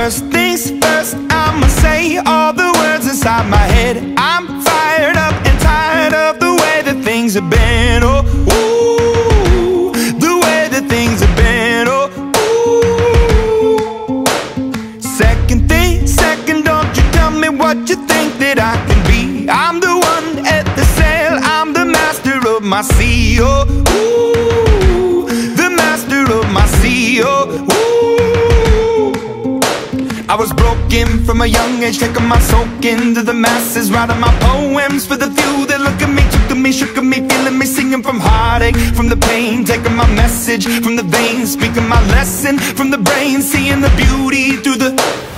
First things first, I'ma say all the words inside my head. I'm fired up and tired of the way that things have been. Oh, ooh, the way that things have been. Oh, ooh. Second thing, second, don't you tell me what you think that I can be. I'm the one at the sail, I'm the master of my sea. Oh, ooh, the master of my sea. Oh, ooh. I was broken from a young age, taking my soak into the masses, writing my poems for the few that look at me, took to me, shook at me, feeling me, singing from heartache, from the pain, taking my message from the veins, speaking my lesson from the brain, seeing the beauty through the